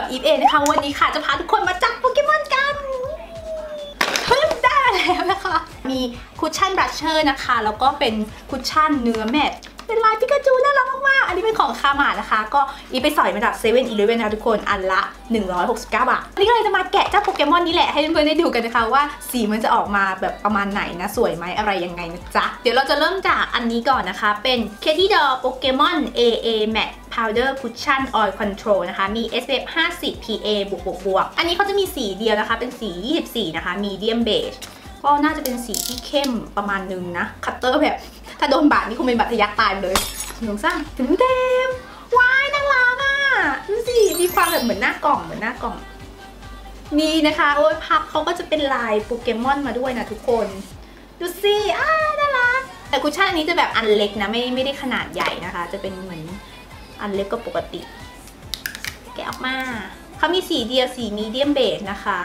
อีฟเองนะคะวันนี้ค่ะจะพาทุกคนมาจับโปเกมอนกันเฮ้ยได้แล้วนะคะมีคุชชั่นบรัชเชอร์นะคะแล้วก็เป็นคุชชั่นเนื้อแมทเป็นลายปิกาจูน่ารักมากๆอันนี้เป็นของคามานะคะก็อีฟไปสอยมาจากเซเว่นอีเลฟเว่นนะคะทุกคนอันละ169 บาทอันนี้ก็เลยจะมาแกะเจ้าโปเกมอนนี้แหละให้เพื่อนๆได้ดูกันนะคะว่าสีมันจะออกมาแบบประมาณไหนนะสวยไหมอะไรยังไงนะจ๊ะเดี๋ยวเราจะเริ่มจากอันนี้ก่อนนะคะเป็น Katy Doll Pokemon AA Matte Powder Cushion Oil Control นะคะมี SPF 50 PA บวกอันนี้เขาจะมีสีเดียวนะคะเป็นสี24นะคะ Medium Beige ก็น่าจะเป็นสีที่เข้มประมาณนึงนะคัตเตอร์แบบถ้าโดนบาดนี่คงเป็นบาดทะยักตายเลยหนูสร้างถึงเต็มว้ายน่ารักอ่ะดูสิมีความแบบเหมือนหน้ากล่องมีนะคะโอ้ยพับเขาก็จะเป็นลายโปเกมอนมาด้วยนะทุกคนดูสิน่ารักแต่คุชชั่นอันนี้จะแบบอันเล็กนะไม่ได้ขนาดใหญ่นะคะจะเป็นเหมือนอันเล็กก็ปกติแกะออกมาเขามีสีเดียวสีมีเดียมเบจนะคะ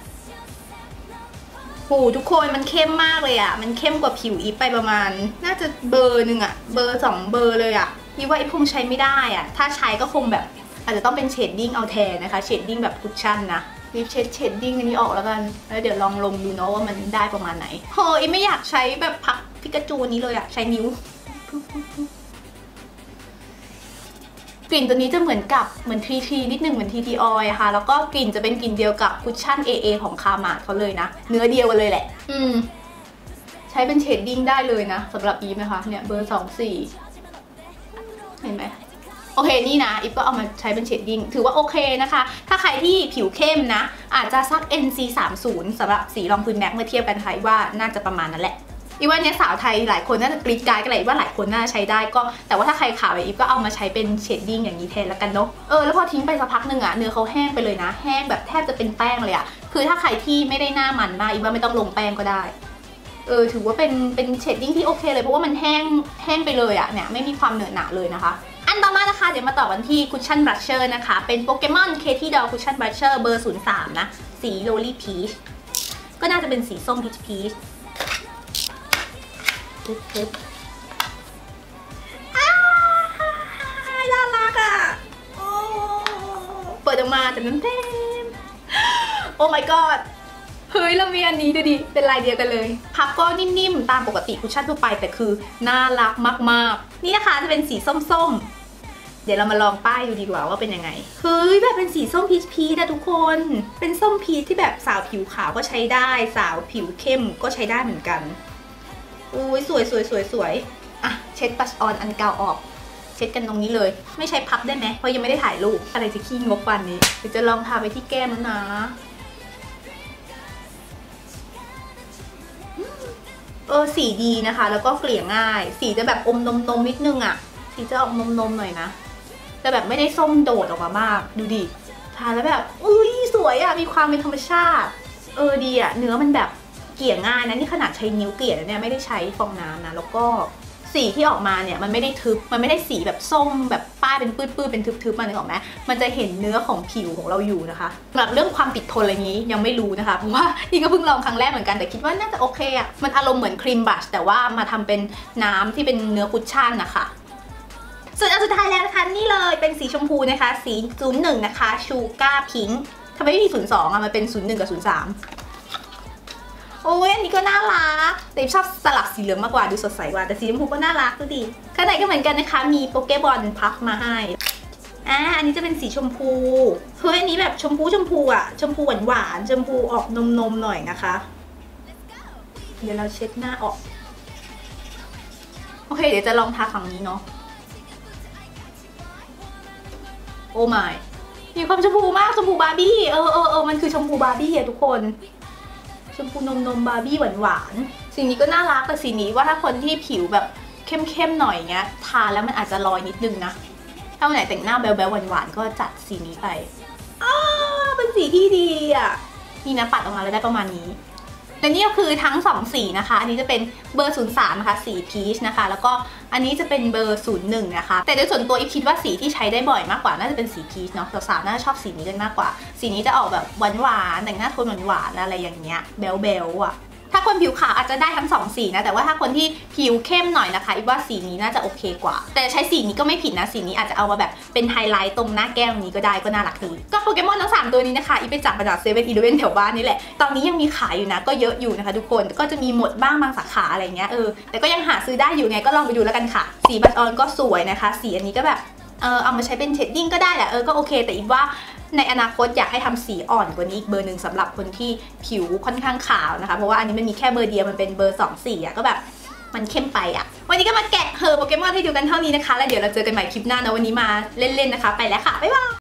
โหทุกคนมันเข้มมากเลยอ่ะมันเข้มกว่าผิวอีฟไปประมาณน่าจะเบอร์หนึ่งอ่ะเบอร์2เบอร์เลยอ่ะอีฟว่าอีฟคงใช้ไม่ได้อ่ะถ้าใช้ก็คงแบบอาจจะต้องเป็นเชดดิ้งเอาแทนนะคะเชดดิ้งแบบคุชชั่นนะอีฟเชดดิ้งอันนี้ออกแล้วกันแล้วเดี๋ยวลองลงดูเนาะว่ามันได้ประมาณไหนโหอีฟไม่อยากใช้แบบพักพิกาจูนี้เลยอ่ะใช้นิ้วกลิ่นตัวนี้จะเหมือนทีทีนิดนึงเหมือนทีทีออยค่ะแล้วก็กลิ่นจะเป็นกลิ่นเดียวกับคุชชั่น AA ของคามาเขาเลยนะเนื้อเดียวกันเลยแหละใช้เป็นเชดดิ้งได้เลยนะสำหรับอีฟนะคะเนี่ยเบอร์24เห็นไหมโอเคนี่นะอีฟก็เอามาใช้เป็นเชดดิ้งถือว่าโอเคนะคะถ้าใครที่ผิวเข้มนะอาจจะสัก NC30 สำหรับสีรองพื้นแม็กเมื่อเทียบกันไทยว่าน่าจะประมาณนั้นแหละอีว่าเนี้ยสาวไทยหลายคนน่าจะกรี๊ดกรายกันเลยว่าหลายคนน่าใช้ได้ก็แต่ว่าถ้าใครขาวแบบอีฟก็เอามาใช้เป็นเชดดิ้งอย่างนี้แทนแล้วกันเนาะแล้วพอทิ้งไปสักพักหนึ่งอะเนื้อเขาแห้งไปเลยนะแห้งแบบแทบจะเป็นแป้งเลยอะคือถ้าใครที่ไม่ได้หน้ามันมากอีฟว่าไม่ต้องลงแป้งก็ได้ถือว่าเป็นเชดดิ้งที่โอเคเลยเพราะว่ามันแห้งไปเลยอะเนี่ยไม่มีความเหนอะหนะเลยนะคะอันต่อมานะคะเดี๋ยวมาต่อกันที่คุชชั่นบรัชเชอร์นะคะเป็นโปเกมอน Katy Doll Cushion Brusher เบอร์03นะสี Lolly Peach ก็น่าจะเป็นสีส้มพีชน่ารักอ่ะเปิดออกมาแต่มันเต็มโอ้ my god เฮ้ยเรามีอันนี้ดูดิเป็นลายเดียวกันเลยพับก็นิ่มๆตามปกติคุชชั่นทั่วไปแต่คือน่ารักมากๆนี่นะคะจะเป็นสีส้มๆเดี๋ยวเรามาลองป้ายดูดีกว่าว่าเป็นยังไงเฮ้ยแบบเป็นสีส้มพีชนะทุกคนเป็นส้มพีชที่แบบสาวผิวขาวก็ใช้ได้สาวผิวเข้มก็ใช้ได้เหมือนกันอุ้ยสวยอ่ะเช็ดบัชออนอันเก่าออกเช็ดกันตรงนี้เลยไม่ใช้พับได้ไหมเพราะยังไม่ได้ถ่ายรูปอะไรจะขี้งกวันนี้เดี๋ยวจะลองทาไปที่แก้มแล้วนะสีดีนะคะแล้วก็เกลี่ยง่ายสีจะแบบอมนมนิดนึงอ่ะสีจะออกนมหน่อยนะแต่แบบไม่ได้ส้มโดดออกมามากดูดิทาแล้วแบบอุ้ยสวยอ่ะมีความเป็นธรรมชาติดีอ่ะเนื้อมันแบบเกลี่ยง่ายนะนี่ขนาดใช้นิ้วเกลี่ยเนี่ยไม่ได้ใช้ฟองน้ำนะแล้วก็สีที่ออกมาเนี่ยมันไม่ได้ทึบมันไม่ได้สีแบบส้มแบบป้ายเป็นปื้ดเป็นทึบๆมานึกออกไหมมันจะเห็นเนื้อของผิวของเราอยู่นะคะแบบเรื่องความติดทนอะไรนี้ยังไม่รู้นะคะเพราะว่านี่ก็เพิ่งลองครั้งแรกเหมือนกันแต่คิดว่าน่าจะโอเคอ่ะมันอารมณ์เหมือนครีมบัชแต่ว่ามาทำเป็นน้ำที่เป็นเนื้อคุชชั่นนะคะส่วนอันสุดท้ายแล้วนะคะนี่เลยเป็นสีชมพูนะคะสี01นะคะชูการ์พิงค์ทำไมไม่มี02อ่ะมันเป็น01กับ03โอ้ยอันนี้ก็น่ารักแต่ชอบสลับสีเหลืองมากกว่าดูสดใสกว่าแต่สีชมพูก็น่ารักดูดิข้างในก็เหมือนกันนะคะมีโปเกบอลพับมาให้อันนี้จะเป็นสีชมพูเฮ้ยอันนี้แบบชมพูอ่ะชมพูหวานชมพูออกนมหน่อยนะคะเดี๋ยวเราเช็ดหน้าออกโอเคเดี๋ยวจะลองทาฝั่งนี้เนาะโอ้ my มีความชมพูมากชมพูบาร์บี้มันคือชมพูบาร์บี้อะทุกคนชมพูนมบาร์บี้หวานสีนี้ก็น่ารักแต่สีนี้ว่าถ้าคนที่ผิวแบบเข้มหน่อยเงี้ยทาแล้วมันอาจจะลอยนิดนึงนะถ้าวันไหนแต่งหน้าแบ๊วๆหวานๆก็จัดสีนี้ไปเป็นสีที่ดีอ่ะนี่นะปัดออกมาแล้วได้ประมาณนี้และนี่ก็คือทั้ง2สีนะคะอันนี้จะเป็นเบอร์03นะคะสีพีชนะคะแล้วก็อันนี้จะเป็นเบอร์01นะคะแต่โดยส่วนตัวอีฟคิดว่าสีที่ใช้ได้บ่อยมากกว่าน่าจะเป็นสีพีชเนาะสาวๆน่าจะชอบสีนี้กันมากกว่าสีนี้จะออกแบบหวานๆแต่งหน้าโทนหวานๆอะไรอย่างเงี้ยแบ๊วๆอ่ะถ้าคนผิวขาวอาจจะได้ทั้ง2สีนะแต่ว่าถ้าคนที่ผิวเข้มหน่อยนะคะอีว่าสีนี้น่าจะโอเคกว่าแต่ใช้สีนี้ก็ไม่ผิดนะสีนี้อาจจะเอามาแบบเป็นไฮไลท์ตรงหน้าแก้มนี้ก็ได้ก็น่ารักดีก็โปเกมอนทั้ง3ตัวนี้นะคะอีไปจับมาจาก7-Eleven แถวบ้านนี่แหละตอนนี้ยังมีขายอยู่นะก็เยอะอยู่นะคะทุกคนก็จะมีหมดบ้างบางสาขาอะไรเงี้ยแต่ก็ยังหาซื้อได้อยู่ไงก็ลองไปดูแล้วกันค่ะสีบัตรออนก็สวยนะคะสีอันนี้ก็แบบเอามาใช้เป็นเชดดิ้งก็ได้แหละก็โอเคแต่อีว่าในอนาคตอยากให้ทำสีอ่อนกว่านี้อีกเบอร์หนึ่งสำหรับคนที่ผิวค่อนข้างขาวนะคะเพราะว่าอันนี้มันมีแค่เบอร์เดียวมันเป็นเบอร์2 สีก็แบบมันเข้มไปวันนี้ก็มาแกะโปเกมอนให้ดูกันเท่านี้นะคะแล้วเดี๋ยวเราเจอกันใหม่คลิปหน้านะวันนี้มาเล่นๆนะคะไปแล้วค่ะบ๊ายบาย